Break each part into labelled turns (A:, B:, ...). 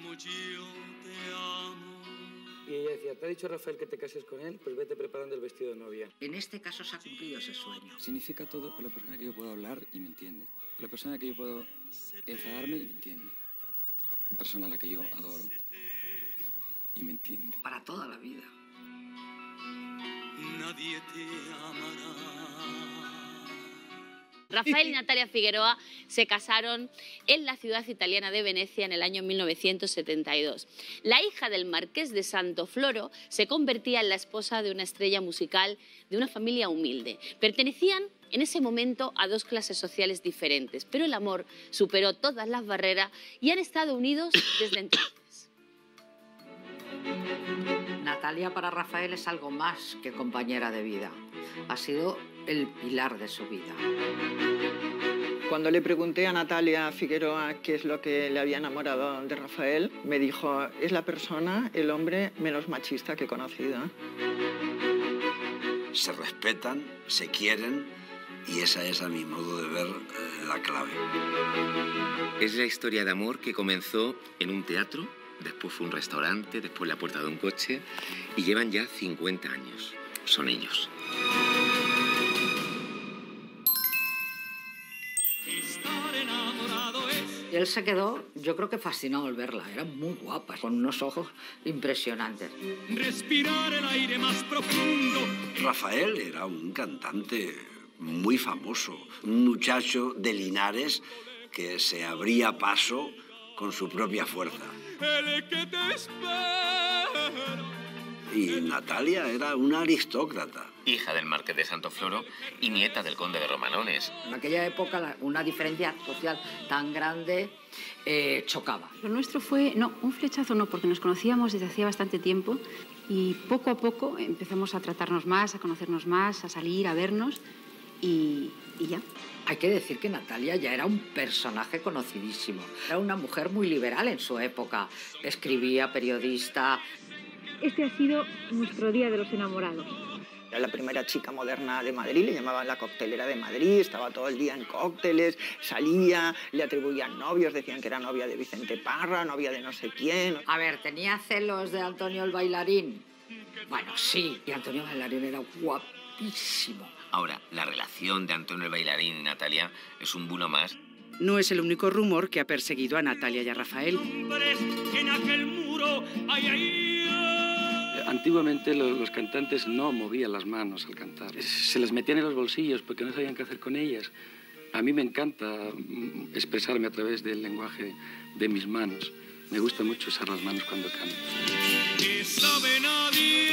A: como yo te amo.
B: Y ella decía, ¿te ha dicho Rafael que te cases con él? Pues vete preparando el vestido de novia.
C: En este caso se ha cumplido ese sueño.
D: Significa todo con la persona que yo puedo hablar y me entiende. La persona que yo puedo enfadarme y me entiende. La persona a la que yo adoro y me entiende.
C: Para toda la vida.
A: Nadie te amará.
E: Rafael y Natalia Figueroa se casaron en la ciudad italiana de Venecia en el año 1972. La hija del marqués de Santofloro se convertía en la esposa de una estrella musical de una familia humilde. Pertenecían en ese momento a dos clases sociales diferentes, pero el amor superó todas las barreras y han estado unidos desde entonces.
C: Natalia para Rafael es algo más que compañera de vida. Ha sido el pilar de su vida.
F: Cuando le pregunté a Natalia Figueroa qué es lo que le había enamorado de Rafael, me dijo, es la persona, el hombre menos machista que he conocido.
G: Se respetan, se quieren y esa es, a mi modo de ver, la clave.
H: Es la historia de amor que comenzó en un teatro, después fue un restaurante, después la puerta de un coche y llevan ya 50 años. Son ellos.
C: Y él se quedó, yo creo que fascinado al verla. Era muy guapa, con unos ojos impresionantes.
A: Respirar el aire más profundo.
G: Rafael era un cantante muy famoso, un muchacho de Linares que se abría paso con su propia fuerza.
A: El que te espera.
G: Y Natalia era una aristócrata.
H: Hija del marqués de Santofloro y nieta del conde de Romanones.
C: En aquella época una diferencia social tan grande chocaba.
I: Lo nuestro fue, no, un flechazo no, porque nos conocíamos desde hacía bastante tiempo y poco a poco empezamos a tratarnos más, a conocernos más, a salir, a vernos y ya.
C: Hay que decir que Natalia ya era un personaje conocidísimo. Era una mujer muy liberal en su época. Escribía, periodista.
I: Este ha sido nuestro Día de los Enamorados.
F: Era la primera chica moderna de Madrid, le llamaban la coctelera de Madrid, estaba todo el día en cócteles, salía, le atribuían novios, decían que era novia de Vicente Parra, novia de no sé quién.
C: A ver, ¿tenía celos de Antonio el bailarín? Bueno, sí, y Antonio el bailarín era guapísimo.
H: Ahora, la relación de Antonio el bailarín y Natalia es un bulo más.
J: No es el único rumor que ha perseguido a Natalia y a Rafael.
A: En aquel muro, ay, ay.
B: Antiguamente los cantantes no movían las manos al cantar. Se las metían en los bolsillos porque no sabían qué hacer con ellas. A mí me encanta expresarme a través del lenguaje de mis manos. Me gusta mucho usar las manos cuando canto.
A: Que sabe nadie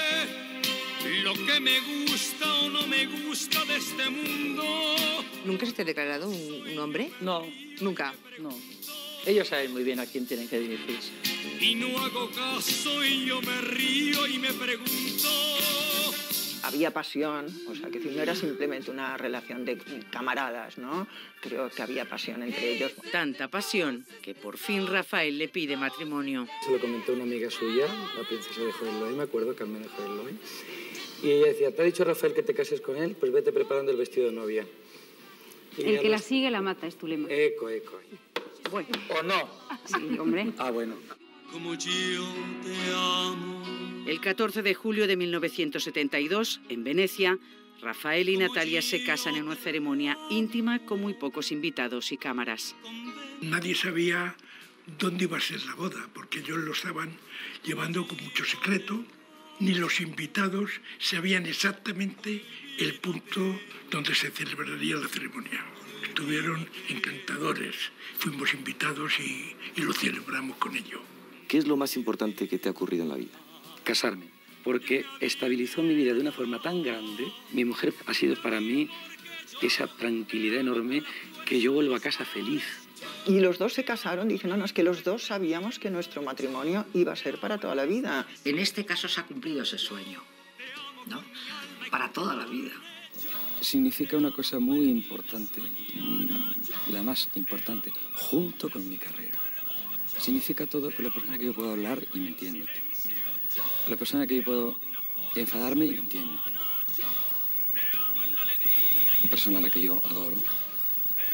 A: lo que me gusta o no me gusta de este mundo.
K: ¿Nunca se te ha declarado un hombre?
L: No.
K: ¿Nunca?
L: No. Ellos saben muy bien a quién tienen que dirigirse.
A: Y no hago caso y yo me río y me pregunto.
F: Había pasión, o sea, que no era simplemente una relación de camaradas, ¿no? Creo que había pasión entre ellos.
J: Tanta pasión que por fin Rafael le pide matrimonio.
B: Se lo comentó una amiga suya, la princesa de Hohenlohe, me acuerdo, Carmen de Hohenlohe. Y ella decía, ¿te ha dicho Rafael que te cases con él? Pues vete preparando el vestido de novia.
I: El que la sigue la mata, es tu lema.
B: Eco.
I: Bueno.
B: ¿O no?
I: Sí, hombre.
B: Ah, bueno.
A: Como yo te amo.
J: El 14 de julio de 1972, en Venecia, Rafael y Natalia se casan en una ceremonia íntima con muy pocos invitados y cámaras.
M: Nadie sabía dónde iba a ser la boda, porque ellos lo estaban llevando con mucho secreto, ni los invitados sabían exactamente el punto donde se celebraría la ceremonia. Estuvieron encantadores, fuimos invitados y lo celebramos con ellos.
D: ¿Qué es lo más importante que te ha ocurrido en la vida?
B: Casarme, porque estabilizó mi vida de una forma tan grande. Mi mujer ha sido para mí esa tranquilidad enorme que yo vuelvo a casa feliz.
F: Y los dos se casaron diciéndonos que los dos sabíamos que nuestro matrimonio iba a ser para toda la vida.
C: En este caso se ha cumplido ese sueño, ¿no? Para toda la vida.
D: Significa una cosa muy importante, la más importante, junto con mi carrera. Significa todo con la persona que yo puedo hablar y me entiende. La persona que yo puedo enfadarme y me entiende. La persona a la que yo adoro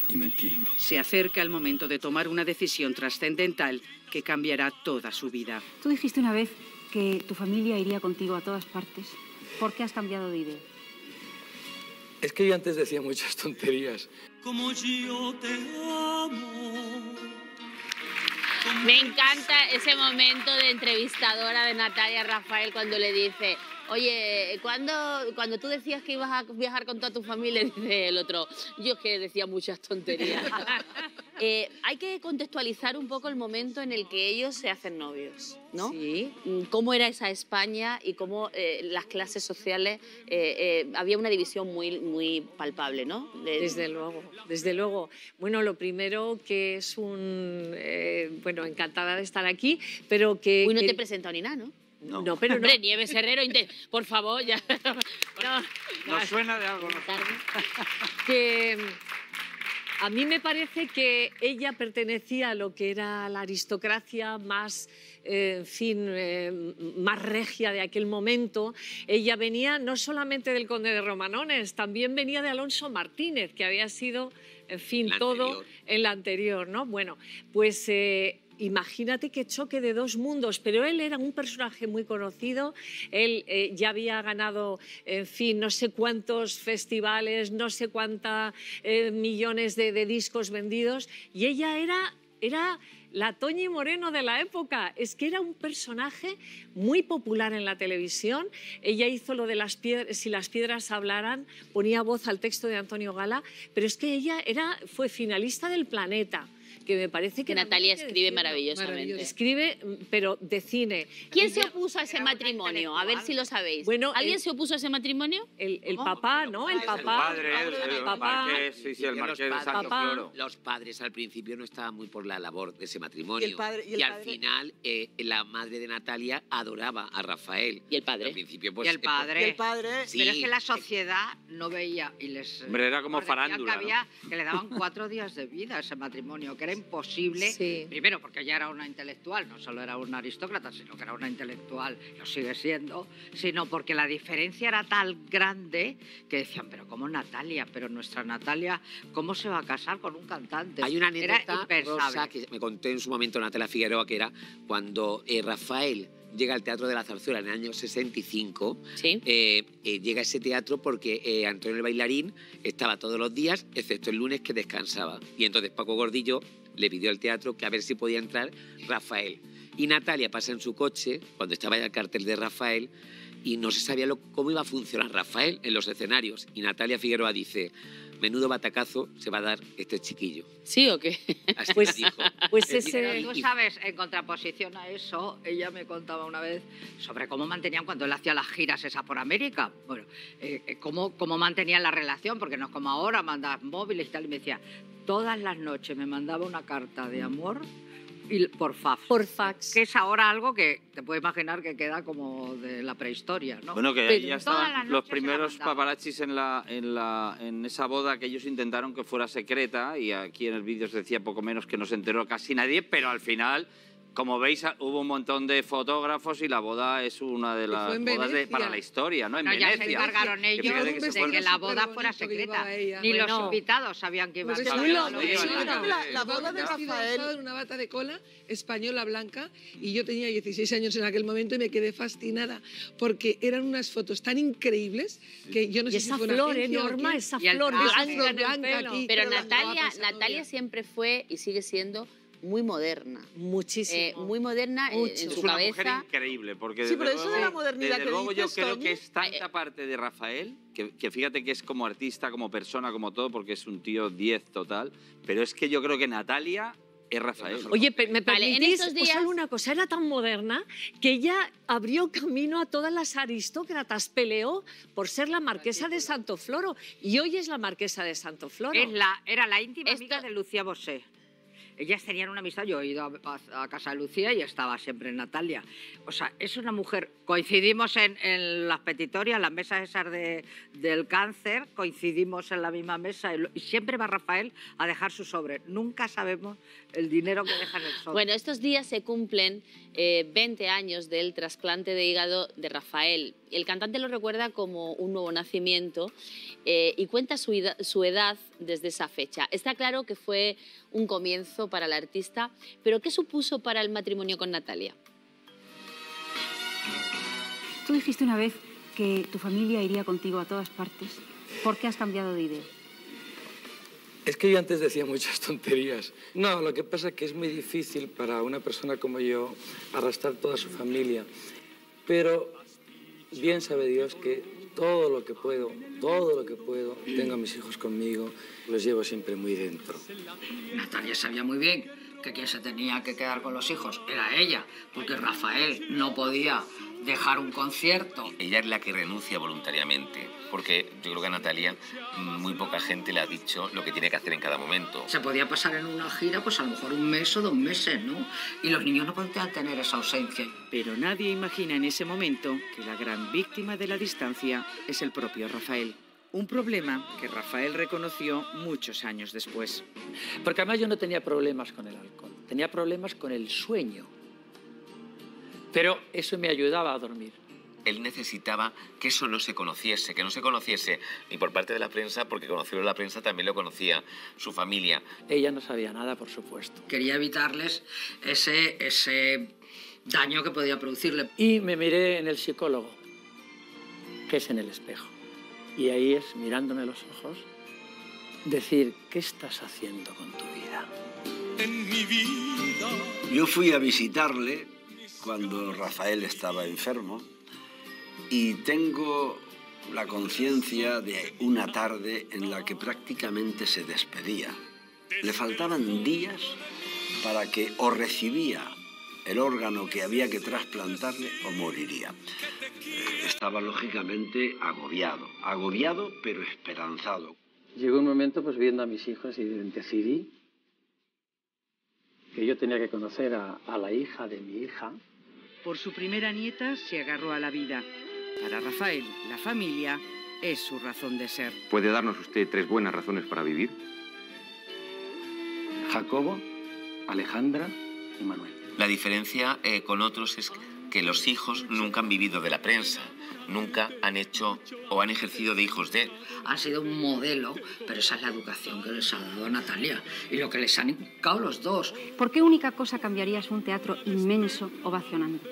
D: y me entiende.
J: Se acerca el momento de tomar una decisión trascendental que cambiará toda su vida.
I: Tú dijiste una vez que tu familia iría contigo a todas partes. ¿Por qué has cambiado de idea?
D: Es que yo antes decía muchas tonterías.
A: Como yo te amo.
E: Me encanta ese momento de entrevistadora de Natalia Rafael cuando le dice: oye, cuando tú decías que ibas a viajar con toda tu familia, dice el otro, yo es que decía muchas tonterías. Hay que contextualizar un poco el momento en el que ellos se hacen novios, ¿no?
K: Sí.
E: Cómo era esa España y cómo las clases sociales, había una división muy palpable, ¿no?
N: Desde luego, desde luego. Bueno, lo primero que es bueno, encantada de estar aquí, pero que...
E: Uy, no te he presentado ni nada, ¿no?
N: No, pero
E: Hombre,
N: no.
E: Nieves Herrero, por favor, ya.
O: Nos suena de algo, ¿no?
N: Que a mí me parece que ella pertenecía a lo que era la aristocracia más, en fin, más regia de aquel momento. Ella venía no solamente del conde de Romanones, también venía de Alonso Martínez, que había sido, en fin, todo en la anterior, ¿no? Bueno, pues... imagínate qué choque de dos mundos, pero él era un personaje muy conocido, él ya había ganado, en fin, no sé cuántos festivales, no sé cuántos millones de discos vendidos, y ella era la Toñi Moreno de la época. Es que era un personaje muy popular en la televisión. Ella hizo lo de las piedras, si las piedras hablaran, ponía voz al texto de Antonio Gala, pero es que ella fue finalista del Planeta, que me parece que
E: Natalia escribe maravillosamente.
N: Escribe, pero de cine.
E: ¿Quién se opuso a ese matrimonio? A ver si lo sabéis.
N: Bueno,
E: ¿alguien se opuso a ese matrimonio?
N: El papá, ¿no? El papá.
O: El marqués de Santo Floro.
H: Los padres al principio no estaban muy por la labor de ese matrimonio.
K: Y
H: al final la madre de Natalia adoraba a Rafael.
E: ¿Y el padre?
H: Al principio, pues,
K: Y el padre.
H: Sí.
C: Pero es que la sociedad no veía y les...
O: Hombre, era como
C: decían
O: farándula,
C: que le daban 4 días de vida a ese matrimonio, que era imposible.
N: Sí.
C: Primero, porque ella era una intelectual, no solo era una aristócrata, sino que era una intelectual, lo sigue siendo, sino porque la diferencia era tan grande que decían, pero ¿cómo Natalia? Pero nuestra Natalia, ¿cómo se va a casar con un cantante?
H: Hay una
C: Era
H: anécdota,
C: impensable.
H: Rosa, que me contó en su momento Natalia Figueroa, que era cuando Rafael llega al Teatro de la Zarzuela en el año 65.
E: ¿Sí?
H: Llega a ese teatro porque Antonio el Bailarín estaba todos los días, excepto el lunes que descansaba. Y entonces Paco Gordillo le pidió al teatro que a ver si podía entrar Rafael. Y Natalia pasa en su coche, cuando estaba ya el cartel de Rafael, y no se sabía cómo iba a funcionar Rafael en los escenarios. Y Natalia Figueroa dice, menudo batacazo se va a dar este chiquillo.
E: ¿Sí o qué?
H: Así
N: Pues,
H: dijo.
N: pues
C: Pero
N: ese...
C: tú sabes, en contraposición a eso, ella me contaba una vez sobre cómo mantenían cuando él hacía las giras esas por América. Bueno, cómo mantenían la relación, porque no es como ahora, mandas móviles y tal. Y me decía, todas las noches me mandaba una carta de amor y por fax. Que es ahora algo que te puedes imaginar que queda como de la prehistoria, ¿no?
O: Bueno, que
C: Pero
O: ahí ya
C: todas las
O: estaban
C: noches
O: los
C: se la
O: primeros
C: mandaba.
O: paparazzis en esa boda que ellos intentaron que fuera secreta, y aquí en el vídeo se decía poco menos que no se enteró casi nadie, pero al final, como veis, hubo un montón de fotógrafos y la boda es una de las
K: fue en
O: bodas
K: Venecia.
O: para la historia, ¿no? En
C: No, ya se
O: Venecia.
C: encargaron
O: Que
C: ellos
O: fíjate que se
C: de
O: fueron-
C: que la boda
K: Súper
C: fuera
K: bonito que
C: secreta.
K: llevaba ella.
C: Ni los
N: Bueno.
C: invitados sabían que iba a
K: Pues
C: ser.
K: sí, la
C: La
K: boda de
C: Rafael.
K: Rafael, una bata de cola española blanca, y yo tenía 16 años en aquel momento y me quedé fascinada porque eran unas fotos tan increíbles que yo no
N: Y
K: sé
N: esa
K: si fue una
N: flor
K: agencia o
N: enorme,
K: quién.
N: esa
C: Y el
N: flor
C: traje.
N: blanca en el
K: blanca
N: pelo.
K: aquí.
E: Pero
K: Pero la
E: Natalia
K: guapa esa
E: Natalia
K: novia.
E: siempre fue y sigue siendo muy moderna.
N: Muchísimo.
E: Muy moderna en
O: Es
E: su
O: una mujer
E: cabeza.
O: increíble, porque
K: Sí,
O: desde
K: pero eso de
O: luego,
K: la modernidad
O: desde
K: que
O: luego yo
K: dices,
O: creo
K: Toñi,
O: que es tanta parte de Rafael, que fíjate que es como artista, como persona, como todo, porque es un tío 10 total, pero es que yo creo que Natalia es Rafael.
N: Oye, ¿me
E: Vale, en
N: permitís?
E: estos
N: Os
E: días-
N: hago una cosa, era tan moderna que ella abrió camino a todas las aristócratas, peleó por ser la marquesa de Santo Floro y hoy es la marquesa de Santo Floro.
C: Era la íntima amiga de Lucía Bosé. ellas tenían una amistad, yo he ido a casa de Lucía y estaba siempre en Natalia. O sea, es una mujer, coincidimos en las petitorias, las mesas esas del cáncer, coincidimos en la misma mesa y siempre va Rafael a dejar su sobre. Nunca sabemos el dinero que deja en el sobre.
E: Bueno, estos días se cumplen 20 años del trasplante de hígado de Rafael. El cantante lo recuerda como un nuevo nacimiento y cuenta su edad desde esa fecha. Está claro que fue un comienzo para el artista, pero ¿qué supuso para el matrimonio con Natalia?
I: Tú dijiste una vez que tu familia iría contigo a todas partes. ¿Por qué has cambiado de idea?
B: Es que yo antes decía muchas tonterías. No, lo que pasa es que es muy difícil para una persona como yo arrastrar toda su familia. Pero bien sabe Dios que todo lo que puedo, tengo a mis hijos conmigo, los llevo siempre muy dentro.
C: Natalia sabía muy bien que quien se tenía que quedar con los hijos era ella, porque Rafael no podía dejar un concierto.
H: Ella es la que renuncia voluntariamente, porque yo creo que a Natalia muy poca gente le ha dicho lo que tiene que hacer en cada momento.
C: Se podía pasar en una gira, pues a lo mejor un mes o 2 meses, ¿no? Y los niños no podían tener esa ausencia.
J: Pero nadie imagina en ese momento que la gran víctima de la distancia es el propio Rafael. Un problema que Rafael reconoció muchos años después.
L: Porque además yo no tenía problemas con el alcohol, tenía problemas con el sueño. Pero eso me ayudaba a dormir.
H: Él necesitaba que eso no se conociese, que no se conociese ni por parte de la prensa, porque conocerlo la prensa también lo conocía su familia.
L: Ella no sabía nada, por supuesto.
C: Quería evitarles ese daño que podía producirle.
L: Y me miré en el psicólogo, que es en el espejo. Y ahí es, mirándome a los ojos, decir, ¿qué estás haciendo con tu vida?
A: En mi vida.
G: Yo fui a visitarle cuando Rafael estaba enfermo y tengo la conciencia de una tarde en la que prácticamente se despedía. Le faltaban días para que o recibía el órgano que había que trasplantarle o moriría. Estaba lógicamente agobiado pero esperanzado.
L: Llegó un momento, pues viendo a mis hijos, y decidí que yo tenía que conocer a la hija de mi hija.
J: Por su primera nieta se agarró a la vida. Para Rafael, la familia es su razón de ser.
P: ¿Puede darnos usted 3 buenas razones para vivir?
B: Jacobo, Alejandra y Manuel.
H: La diferencia con otros es que los hijos nunca han vivido de la prensa, nunca han hecho o han ejercido de hijos de.
C: Han sido un modelo, pero esa es la educación que les ha dado Natalia y lo que les han inculcado los dos.
I: ¿Por qué única cosa cambiarías un teatro inmenso ovacionando?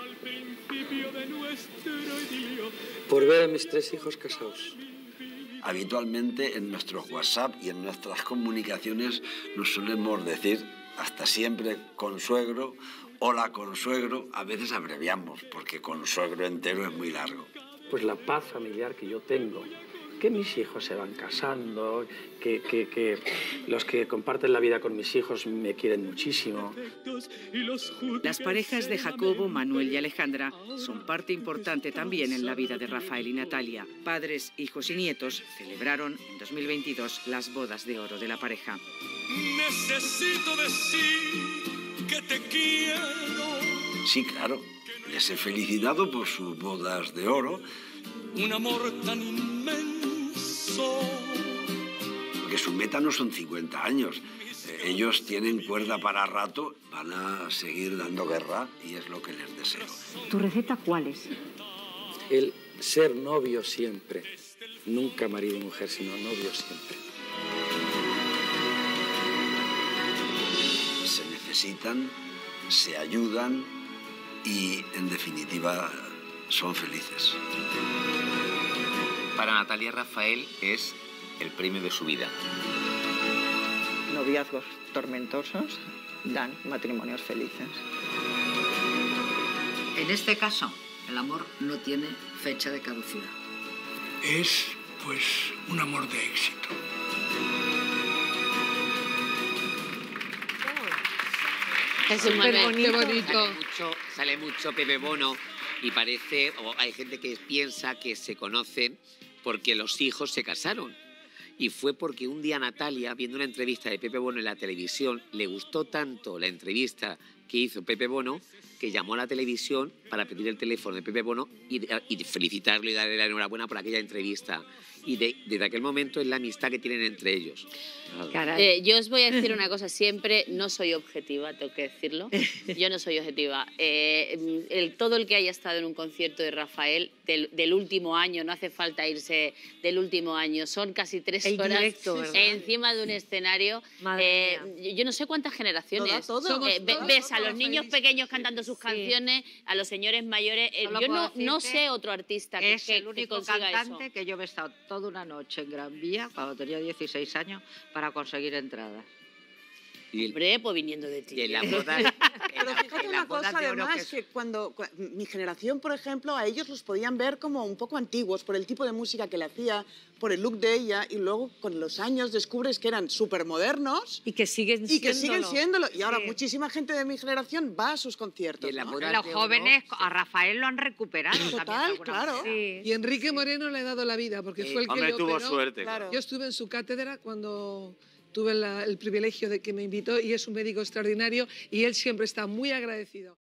B: Por ver a mis 3 hijos casados.
G: Habitualmente en nuestros WhatsApp y en nuestras comunicaciones nos solemos decir hasta siempre consuegro, hola consuegro, a veces abreviamos porque consuegro entero es muy largo.
L: Pues la paz familiar que yo tengo, que mis hijos se van casando, que los que comparten la vida con mis hijos me quieren muchísimo.
J: Las parejas de Jacobo, Manuel y Alejandra son parte importante también en la vida de Rafael y Natalia. Padres, hijos y nietos celebraron en 2022 las bodas de oro de la pareja.
A: Necesito decir que te quiero.
G: Sí, claro, les he felicitado por sus bodas de oro.
A: Un amor tan inmenso.
G: Porque su meta no son 50 años. Ellos tienen cuerda para rato, van a seguir dando guerra y es lo que les deseo.
I: ¿Tu receta cuál es?
B: El ser novio siempre. Nunca marido y mujer, sino novio siempre.
G: Se necesitan, se ayudan y, en definitiva, son felices.
H: Para Natalia, Rafael es el premio de su vida.
F: Noviazgos tormentosos dan matrimonios felices.
C: En este caso, el amor no tiene fecha de caducidad.
M: Es, pues, un amor de éxito.
E: Jesús Manuel.
N: Qué bonito.
H: Sale mucho Pepe Bono y parece, o hay gente que piensa que se conocen porque los hijos se casaron. Y fue porque un día Natalia, viendo una entrevista de Pepe Bono en la televisión, le gustó tanto la entrevista que hizo Pepe Bono que llamó a la televisión para pedir el teléfono de Pepe Bono y felicitarlo y darle la enhorabuena por aquella entrevista. Y desde aquel momento es la amistad que tienen entre ellos.
E: Yo os voy a decir una cosa siempre, no soy objetiva, tengo que decirlo. Yo no soy objetiva. Todo el que haya estado en un concierto de Rafael del último año, no hace falta irse del último año, son casi 3 horas
N: directo,
E: encima de un escenario. Yo no sé cuántas generaciones. Ves a los niños pequeños cantando sus canciones, a los señores mayores. Yo no sé otro artista que
C: es el único
E: consiga
C: cantante
E: eso.
C: que yo he estado toda una noche en Gran Vía, cuando tenía 16 años, para conseguir entradas.
E: Hombre, pues viniendo de ti.
H: Y en la boda,
Q: Pero fíjate una cosa, además, que cuando mi generación, por ejemplo, a ellos los podían ver como un poco antiguos por el tipo de música que le hacía, por el look de ella, y luego con los años descubres que eran súper modernos.
N: Y que siguen
Q: siéndolo. Y ahora muchísima gente de mi generación va a sus conciertos. ¿no?
C: Los jóvenes a Rafael lo han recuperado.
Q: Total, claro.
K: Y Enrique Moreno le ha dado la vida, porque fue el que
O: Hombre,
K: le
O: tuvo
K: operó.
O: suerte.
K: Claro. Yo estuve en su cátedra cuando tuve el privilegio de que me invitó y es un médico extraordinario y él siempre está muy agradecido.